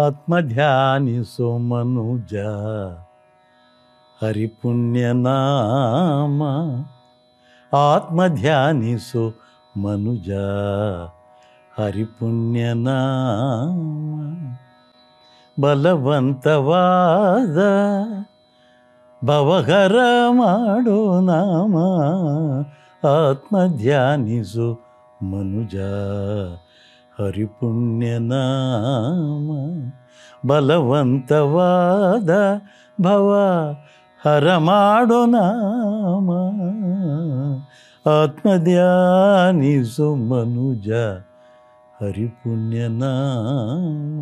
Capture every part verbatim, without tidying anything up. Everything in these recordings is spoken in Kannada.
ಆತ್ಮಧ್ಯಾನಿಸೋ ಮನುಜ ಹರಿಪುಣ್ಯ ನಾಮ. ಆತ್ಮಧ್ಯಾನಿಸೋ ಮನುಜ ಹರಿಪುಣ್ಯ ನಾಮ. ಬಲವಂತವಾದ ಭವಹರ ಮಾಡೋ ನಾಮ. ಆತ್ಮಧ್ಯಾನಿಸೋ ಮನುಜ ಹರಿಪುಣ್ಯ ನಾಮ. ಬಲವಂತವಾದ ಭವ ಹರ ಮಾಡೋ ನಾಮ. ಆತ್ಮಧ್ಯಾನಿಸೋ ಮನುಜ ಹರಿಪುಣ್ಯ ನಾಮ.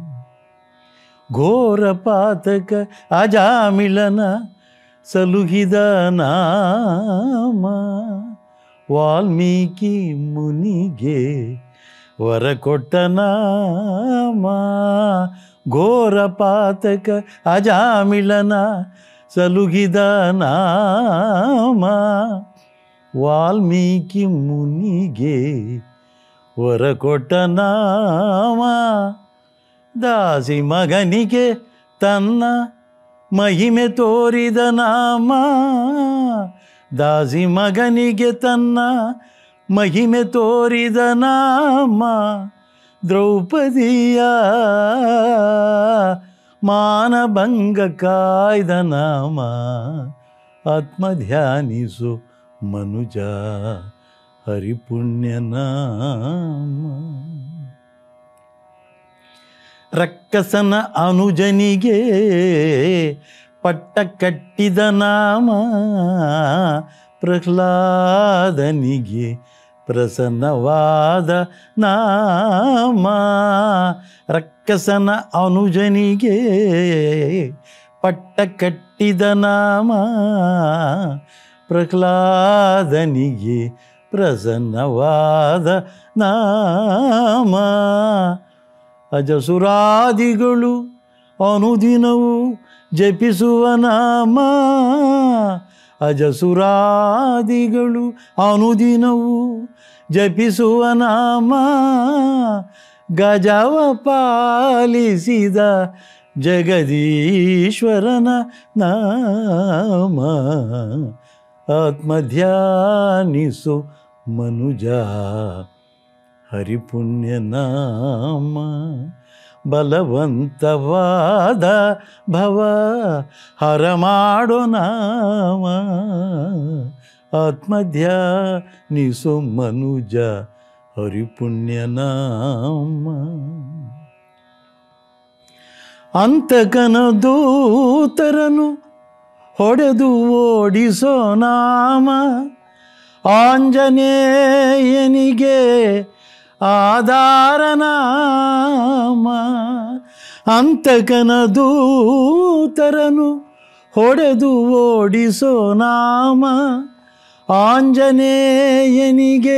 ಘೋರ ಪಾತಕ ಅಜಾಮಿಳನ ಸಲುಹಿದ ನಾಮ. ವಾಲ್ಮೀಕಿ ಮುನಿಗೆ ವರ ಕೊಟ್ಟ ನಾಮ. ಘೋರ ಪಾತಕ ಅಜಾಮಿಳನ ಸಲುಹಿದ ನಾಮ. ವಾಲ್ಮೀಕಿ ಮುನಿಗೆ ವರ ಕೊಟ್ಟ ನಾಮ. ದಾಸಿ ಮಗನಿಗೆ ತನ್ನ ಮಹಿಮೆ ತೋರಿದ ನಾಮ. ದಾಸಿ ಮಗನಿಗೆ ತನ್ನ ಮಹಿಮೆ ತೋರಿದ ನಾಮ. ದ್ರೌಪದಿಯ ಮಾನಭಂಗ ಕಾಯ್ದ ನಾಮ. ಆತ್ಮಧ್ಯಾನಿಸೋ ಮನುಜ ಹರಿಪುಣ್ಯ ನಾಮ. ರಕ್ಕಸನ ಅನುಜನಿಗೆ ಪಟ್ಟ ಕಟ್ಟಿದ ನಾಮ. ಪ್ರಹ್ಲಾದನಿಗೆ ಪ್ರಸನ್ನವಾದ ನಾಮ. ರಕ್ಕಸನ ಅನುಜನಿಗೆ ಪಟ್ಟ ಕಟ್ಟಿದ ನಾಮ. ಪ್ರಹ್ಲಾದನಿಗೆ ಪ್ರಸನ್ನವಾದ ನಾಮ. ಅಜಸುರಾದಿಗಳು ಅನುದಿನವೂ ಜಪಿಸುವ ನಾಮ. ಅಜಸುರಾದಿಗಳು ಅನುದಿನವೂ ಜಪಿಸುವ ನಾಮ. ಗಜವ ಪಾಲಿಸಿದ ಜಗದೀಶ್ವರನ ನಾಮ. ಆತ್ಮಧ್ಯಾನಿಸೋ ಮನುಜ ಹರಿಪುಣ್ಯ ನಾಮ. ಬಲವಂತವಾದ ಭವ ಹರ ಮಾಡೋ ನಾಮ. ಆತ್ಮಧ್ಯಾನಿಸೋ ಮನುಜ ಹರಿಪುಣ್ಯ ನಾಮ. ಅಂತಕನ ದೂತರನು ಹೊಡೆದು ಓಡಿಸೋ ನಾಮ. ಆಂಜನೇಯನಿಗೆ ಆಧಾರ ನಾಮ. ಅಂತಕನ ದೂತರನು ಹೊಡೆದು ಓಡಿಸೋ ನಾಮ. ಆಂಜನೇಯನಿಗೆ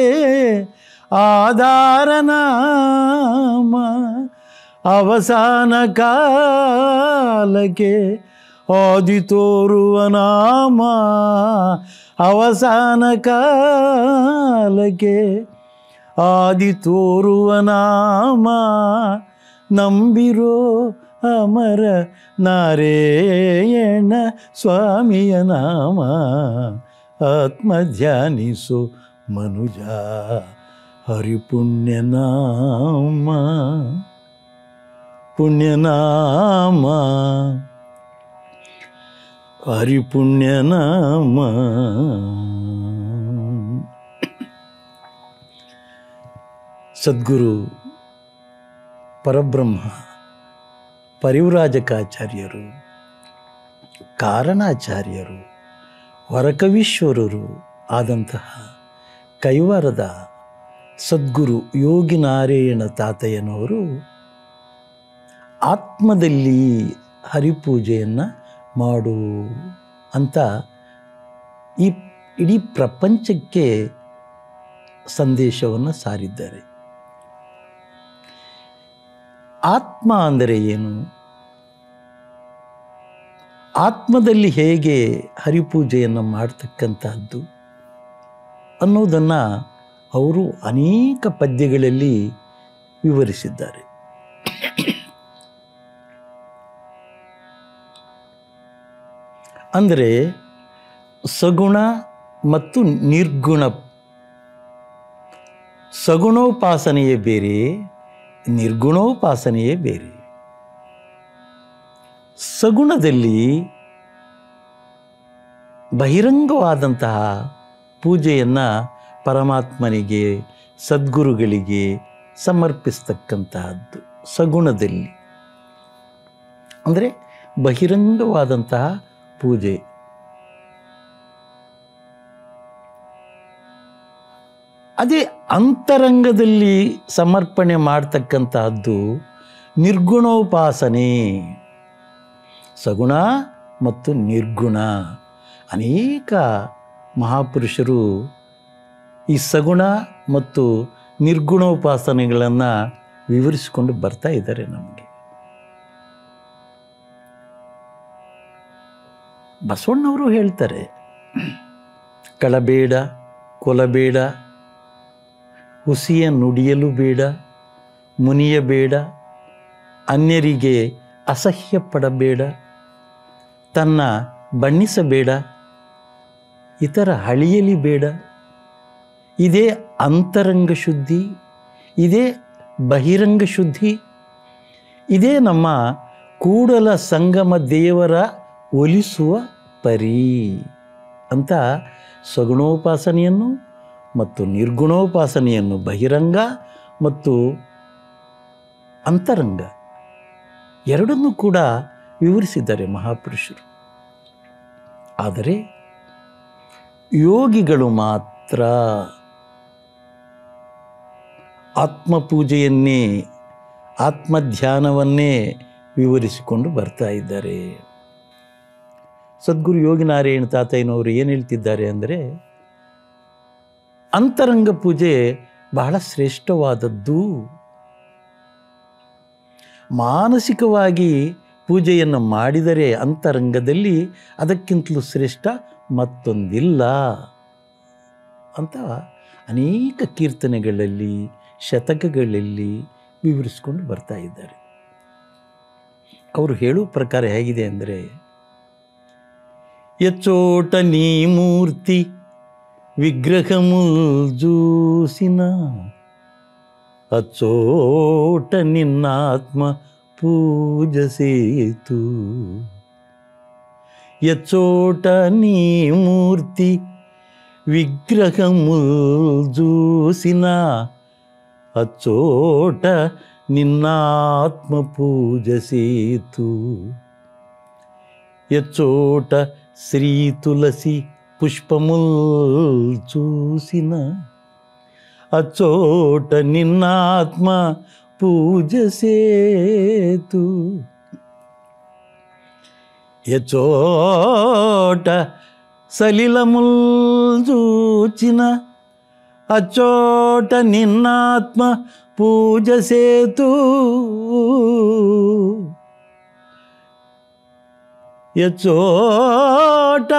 ಆಧಾರ ನಾಮ. ಅವಸಾನ ಕಾಲಕ್ಕೆ ಆದಿ ತೋರುವ ನಾಮ. ಅವಸಾನ ಕಾಲಕ್ಕೆ ಆದಿ ತೋರುವ ನಾಮ. ನಂಬಿರೋ ಅಮರ ನಾರಾಯಣ ಸ್ವಾಮಿಯ ನಾಮ. ಆತ್ಮಧ್ಯಾನಿಸೋ ಮನುಜ ಹರಿಪುಣ್ಯ ನಾಮ. ಪುಣ್ಯನಾಮ ಹರಿಪುಣ್ಯ ನಾಮ. ಸದ್ಗುರು ಪರಬ್ರಹ್ಮ ಪರಿವ್ರಾಜಕಾಚಾರ್ಯರು, ಕಾರಣಾಚಾರ್ಯರು, ವರಕವೀಶ್ವರರು ಆದಂತಹ ಕೈವಾರದ ಸದ್ಗುರು ಯೋಗಿ ನಾರಾಯಣ ತಾತಯ್ಯನವರು ಆತ್ಮದಲ್ಲಿ ಹರಿಪೂಜೆಯನ್ನು ಮಾಡು ಅಂತ ಈ ಇಡೀ ಪ್ರಪಂಚಕ್ಕೆ ಸಂದೇಶವನ್ನು ಸಾರಿದ್ದಾರೆ. ಆತ್ಮ ಅಂದರೆ ಏನು, ಆತ್ಮದಲ್ಲಿ ಹೇಗೆ ಹರಿಪೂಜೆಯನ್ನು ಮಾಡ್ತಕ್ಕಂಥದ್ದು ಅನ್ನೋದನ್ನು ಅವರು ಅನೇಕ ಪದ್ಯಗಳಲ್ಲಿ ವಿವರಿಸಿದ್ದಾರೆ. ಅಂದರೆ ಸಗುಣ ಮತ್ತು ನಿರ್ಗುಣ, ಸಗುಣೋಪಾಸನೆಯೇ ಬೇರೆ, ನಿರ್ಗುಣೋಪಾಸನೆಯೇ ಬೇರೆ. ಸಗುಣದಲ್ಲಿ ಬಹಿರಂಗವಾದಂತಹ ಪೂಜೆಯನ್ನು ಪರಮಾತ್ಮನಿಗೆ, ಸದ್ಗುರುಗಳಿಗೆ ಸಮರ್ಪಿಸ್ತಕ್ಕಂತಹದ್ದು ಸಗುಣದಲ್ಲಿ. ಅಂದರೆ ಬಹಿರಂಗವಾದಂತಹ ಪೂಜೆ. ಅದೇ ಅಂತರಂಗದಲ್ಲಿ ಸಮರ್ಪಣೆ ಮಾಡ್ತಕ್ಕಂತಹದ್ದು ನಿರ್ಗುಣೋಪಾಸನೆ. ಸಗುಣ ಮತ್ತು ನಿರ್ಗುಣ. ಅನೇಕ ಮಹಾಪುರುಷರು ಈ ಸಗುಣ ಮತ್ತು ನಿರ್ಗುಣೋಪಾಸನೆಗಳನ್ನು ವಿವರಿಸಿಕೊಂಡು ಬರ್ತಾ ಇದ್ದಾರೆ ನಮಗೆ. ಬಸವಣ್ಣವರು ಹೇಳ್ತಾರೆ, ಕಳಬೇಡ, ಕೊಲಬೇಡ, ಹುಸಿಯ ನುಡಿಯಲು ಬೇಡ, ಮುನಿಯಬೇಡ, ಅನ್ಯರಿಗೆ ಅಸಹ್ಯ ಪಡಬೇಡ, ತನ್ನ ಬಣ್ಣಿಸಬೇಡ, ಇತರ ಹಳಿಯಲಿ ಬೇಡ. ಇದೇ ಅಂತರಂಗ ಶುದ್ಧಿ, ಇದೇ ಬಹಿರಂಗ ಶುದ್ಧಿ, ಇದೇ ನಮ್ಮ ಕೂಡಲ ಸಂಗಮ ದೇವರ ಒಲಿಸುವ ಪರಿ ಅಂತ ಸಗುಣೋಪಾಸನೆಯನ್ನು ಮತ್ತು ನಿರ್ಗುಣೋಪಾಸನೆಯನ್ನು, ಬಹಿರಂಗ ಮತ್ತು ಅಂತರಂಗ ಎರಡನ್ನೂ ಕೂಡ ವಿವರಿಸಿದ್ದಾರೆ ಮಹಾಪುರುಷರು. ಆದರೆ ಯೋಗಿಗಳು ಮಾತ್ರ ಆತ್ಮಪೂಜೆಯನ್ನೇ, ಆತ್ಮಧ್ಯಾನವನ್ನೇ ವಿವರಿಸಿಕೊಂಡು ಬರ್ತಾ ಇದ್ದಾರೆ. ಸದ್ಗುರು ಯೋಗಿನಾರಾಯಣ ತಾತಯ್ಯನವರು ಏನು ಹೇಳ್ತಿದ್ದಾರೆ ಅಂದರೆ, ಅಂತರಂಗ ಪೂಜೆ ಬಹಳ ಶ್ರೇಷ್ಠವಾದದ್ದು. ಮಾನಸಿಕವಾಗಿ ಪೂಜೆಯನ್ನು ಮಾಡಿದರೆ ಅಂತರಂಗದಲ್ಲಿ ಅದಕ್ಕಿಂತಲೂ ಶ್ರೇಷ್ಠ ಮತ್ತೊಂದಿಲ್ಲ ಅಂತ ಅನೇಕ ಕೀರ್ತನೆಗಳಲ್ಲಿ, ಶತಕಗಳಲ್ಲಿ ವಿವರಿಸಿಕೊಂಡು ಬರ್ತಾ ಇದ್ದಾರೆ. ಅವರು ಹೇಳುವ ಪ್ರಕಾರ ಹೇಗಿದೆ ಅಂದರೆ, ಯಚ್ಚೋಟ ನೀ ಮೂರ್ತಿ ವಿಗ್ರಹಮುಲ್ ಜೂಸಿನ, ಅಚ್ಚೋಟ ನಿನ್ನಾತ್ಮ ಪೂಜಸೇತು. ಯಚ್ಚೋಟ ನೀ ಮೂರ್ತಿ ವಿಗ್ರಹಮುಲ್ ಜೂಸಿನ, ಅಚ್ಚೋಟ ನಿನ್ನಾತ್ಮ ಪೂಜಸೇತು. యచ్చోట శ్రీ తులసి పుష్పముల్ చూసిన అచ్చోట నిన్నాత్మ పూజ సేతు. యచ్చోట సలిలముల్ చూచిన అచ్చోట నిన్నాత్మ పూజ సేతు. యచ్చోట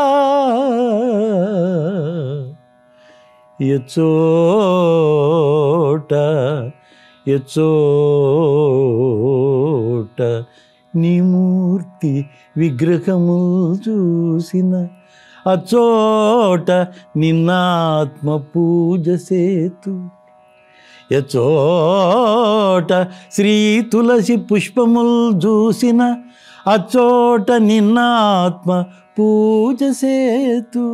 యచ్చోట యచ్చోట నీ మూర్తి విగ్రహము చూసిన అచ్చోట నిన్నాత్మ పూజ సేతు. యచ్చోట శ్రీ తులసి పుష్పముల్ చూసిన అచ్చోట నిన్నాత్మ పూజ సేతు.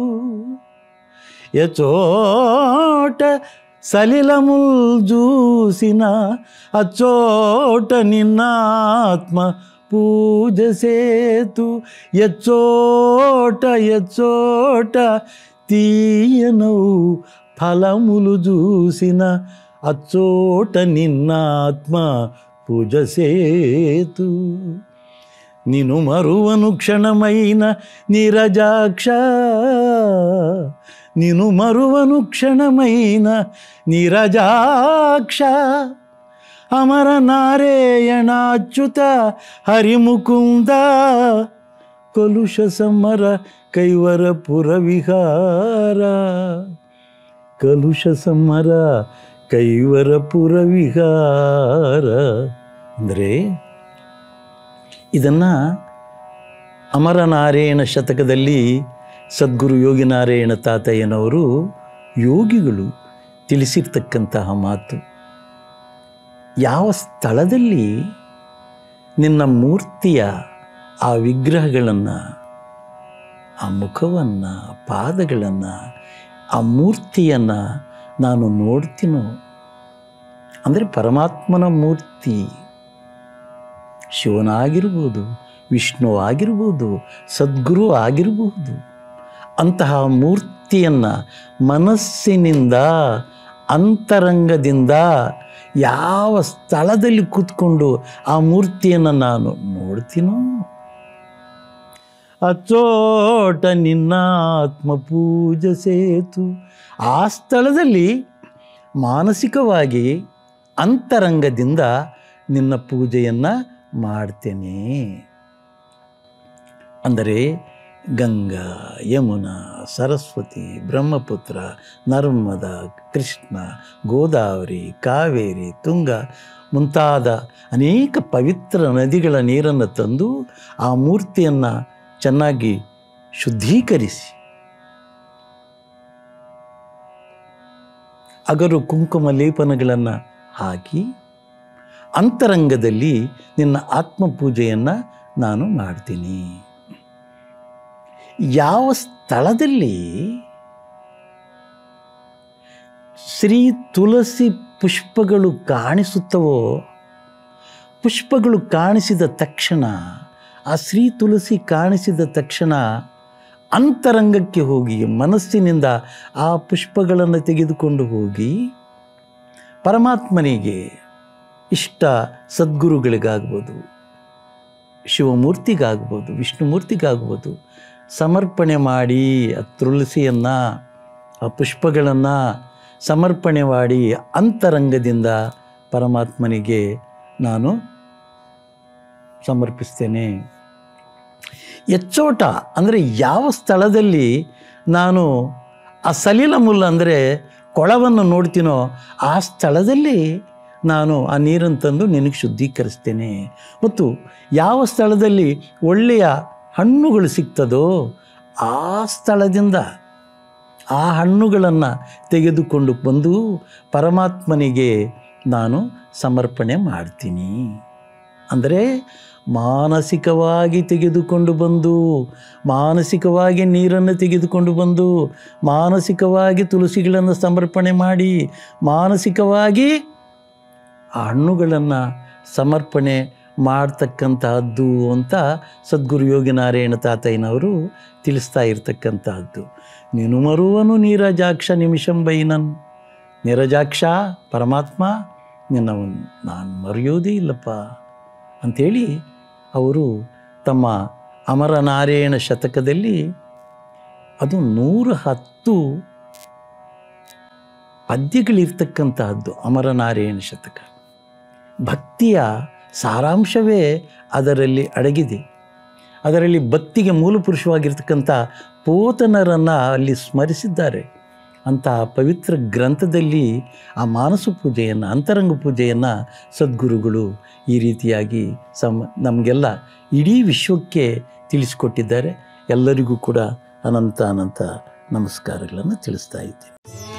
యచ్చోట సలిలముల్ చూసిన అచ్చోట నిన్నాత్మ పూజ సేతు. యచ్చోట యచ్చోట తీయనౌ ఫలములు చూసిన అచ్చోట నిన్నాత్మ పూజ సేతు. నిను మరువను క్షణమైన నీరజాక్ష, నిను మరువను క్షణమైన నీరజాక్ష. అమర నారాయణాచ్యుత హరిముకుంద కలుష సమర కైవరపుర విహార. కలుష సమర ಕೈವರಪುರ ವಿಹಾರ. ಅಂದರೆ ಇದನ್ನು ಅಮರನಾರಾಯಣ ಶತಕದಲ್ಲಿ ಸದ್ಗುರು ಯೋಗಿನಾರಾಯಣ ತಾತಯ್ಯನವರು ಯೋಗಿಗಳು ತಿಳಿಸಿರ್ತಕ್ಕಂತಹ ಮಾತು, ಯಾವ ಸ್ಥಳದಲ್ಲಿ ನಿನ್ನ ಮೂರ್ತಿಯ ಆ ವಿಗ್ರಹಗಳನ್ನು, ಆ ಮುಖವನ್ನು, ಪಾದಗಳನ್ನು, ಆ ಮೂರ್ತಿಯನ್ನು ನಾನು ನೋಡ್ತೀನೋ, ಅಂದರೆ ಪರಮಾತ್ಮನ ಮೂರ್ತಿ ಶಿವನಾಗಿರ್ಬೋದು, ವಿಷ್ಣು ಆಗಿರ್ಬೋದು, ಸದ್ಗುರು ಆಗಿರಬಹುದು, ಅಂತಹ ಮೂರ್ತಿಯನ್ನು ಮನಸ್ಸಿನಿಂದ ಅಂತರಂಗದಿಂದ ಯಾವ ಸ್ಥಳದಲ್ಲಿ ಕೂತ್ಕೊಂಡು ಆ ಮೂರ್ತಿಯನ್ನು ನಾನು ನೋಡ್ತೀನೋ, ಅಚೋಟ ನಿನ್ನ ಆತ್ಮ ಪೂಜೆ ಸೇತು, ಆ ಸ್ಥಳದಲ್ಲಿ ಮಾನಸಿಕವಾಗಿ ಅಂತರಂಗದಿಂದ ನಿನ್ನ ಪೂಜೆಯನ್ನು ಮಾಡ್ತೇನೆ. ಅಂದರೆ ಗಂಗಾ, ಯಮುನಾ, ಸರಸ್ವತಿ, ಬ್ರಹ್ಮಪುತ್ರ, ನರ್ಮದ, ಕೃಷ್ಣ, ಗೋದಾವರಿ, ಕಾವೇರಿ, ತುಂಗ ಮುಂತಾದ ಅನೇಕ ಪವಿತ್ರ ನದಿಗಳ ನೀರನ್ನು ತಂದು ಆ ಮೂರ್ತಿಯನ್ನು ಚೆನ್ನಾಗಿ ಶುದ್ಧೀಕರಿಸಿ, ಅಗರು ಕುಂಕುಮ ಲೇಪನಗಳನ್ನು ಹಾಕಿ ಅಂತರಂಗದಲ್ಲಿ ನಿನ್ನ ಆತ್ಮಪೂಜೆಯನ್ನು ನಾನು ಮಾಡ್ತೀನಿ. ಯಾವ ಸ್ಥಳದಲ್ಲಿ ಶ್ರೀ ತುಳಸಿ ಪುಷ್ಪಗಳು ಕಾಣಿಸುತ್ತವೋ, ಪುಷ್ಪಗಳು ಕಾಣಿಸಿದ ತಕ್ಷಣ, ಆ ಶ್ರೀ ತುಳಸಿ ಕಾಣಿಸಿದ ತಕ್ಷಣ ಅಂತರಂಗಕ್ಕೆ ಹೋಗಿ ಮನಸ್ಸಿನಿಂದ ಆ ಪುಷ್ಪಗಳನ್ನು ತೆಗೆದುಕೊಂಡು ಹೋಗಿ ಪರಮಾತ್ಮನಿಗೆ, ಇಷ್ಟ ಸದ್ಗುರುಗಳಿಗಾಗ್ಬೋದು, ಶಿವಮೂರ್ತಿಗಾಗ್ಬೋದು, ವಿಷ್ಣುಮೂರ್ತಿಗಾಗ್ಬೋದು ಸಮರ್ಪಣೆ ಮಾಡಿ ಆ ತುಳಸಿಯನ್ನು, ಆ ಪುಷ್ಪಗಳನ್ನು ಸಮರ್ಪಣೆ ಮಾಡಿ ಅಂತರಂಗದಿಂದ ಪರಮಾತ್ಮನಿಗೆ ನಾನು ಸಮರ್ಪಿಸ್ತೇನೆ. ಎಚ್ಚೋಟ ಅಂದರೆ ಯಾವ ಸ್ಥಳದಲ್ಲಿ ನಾನು ಆ ಸಲಿಲ ಮುಲ್ಲ ಅಂದರೆ ಕೊಳವನ್ನು ನೋಡ್ತೀನೋ ಆ ಸ್ಥಳದಲ್ಲಿ ನಾನು ಆ ನೀರನ್ನು ತಂದು ನಿನಗೆ ಶುದ್ಧೀಕರಿಸ್ತೇನೆ. ಮತ್ತು ಯಾವ ಸ್ಥಳದಲ್ಲಿ ಒಳ್ಳೆಯ ಹಣ್ಣುಗಳು ಸಿಗ್ತದೋ ಆ ಸ್ಥಳದಿಂದ ಆ ಹಣ್ಣುಗಳನ್ನು ತೆಗೆದುಕೊಂಡು ಬಂದು ಪರಮಾತ್ಮನಿಗೆ ನಾನು ಸಮರ್ಪಣೆ ಮಾಡ್ತೀನಿ. ಅಂದರೆ ಮಾನಸಿಕವಾಗಿ ತೆಗೆದುಕೊಂಡು ಬಂದು, ಮಾನಸಿಕವಾಗಿ ನೀರನ್ನು ತೆಗೆದುಕೊಂಡು ಬಂದು, ಮಾನಸಿಕವಾಗಿ ತುಳಸಿಗಳನ್ನು ಸಮರ್ಪಣೆ ಮಾಡಿ, ಮಾನಸಿಕವಾಗಿ ಆ ಹಣ್ಣುಗಳನ್ನು ಸಮರ್ಪಣೆ ಮಾಡ್ತಕ್ಕಂತಹದ್ದು ಅಂತ ಸದ್ಗುರು ಯೋಗಿನಾರಾಯಣ ತಾತಯ್ಯನವರು ತಿಳಿಸ್ತಾ ಇರ್ತಕ್ಕಂತಹದ್ದು. ನೀನು ಮರುವನು ನೀರಜಾಕ್ಷ ನಿಮಿಷಂ ಬೈನನ್, ನೀರಜಾಕ್ಷ ಪರಮಾತ್ಮ ನಿನ್ನವನ್ನು ನಾನು ಮರೆಯೋದೇ ಇಲ್ಲಪ್ಪ ಅಂಥೇಳಿ ಅವರು ತಮ್ಮ ಅಮರನಾರಾಯಣ ಶತಕದಲ್ಲಿ, ಅದು ನೂರ ಹತ್ತು ಪದ್ಯಗಳಿರ್ತಕ್ಕಂತಹದ್ದು ಅಮರನಾರಾಯಣ ಶತಕ. ಭಕ್ತಿಯ ಸಾರಾಂಶವೇ ಅದರಲ್ಲಿ ಅಡಗಿದೆ. ಅದರಲ್ಲಿ ಭಕ್ತಿಗೆ ಮೂಲಪುರುಷವಾಗಿರ್ತಕ್ಕಂಥ ಪೋತನರನ್ನು ಅಲ್ಲಿ ಸ್ಮರಿಸಿದ್ದಾರೆ. ಅಂತಹ ಪವಿತ್ರ ಗ್ರಂಥದಲ್ಲಿ ಆ ಮಾನಸ ಪೂಜೆಯನ್ನು, ಅಂತರಂಗ ಪೂಜೆಯನ್ನು ಸದ್ಗುರುಗಳು ಈ ರೀತಿಯಾಗಿ ಸಮ ನಮಗೆಲ್ಲ ಇಡೀ ವಿಶ್ವಕ್ಕೆ ತಿಳಿಸಿಕೊಟ್ಟಿದ್ದಾರೆ. ಎಲ್ಲರಿಗೂ ಕೂಡ ಅನಂತ ಅನಂತ ನಮಸ್ಕಾರಗಳನ್ನು ತಿಳಿಸ್ತಾ ಇದ್ದೀನಿ.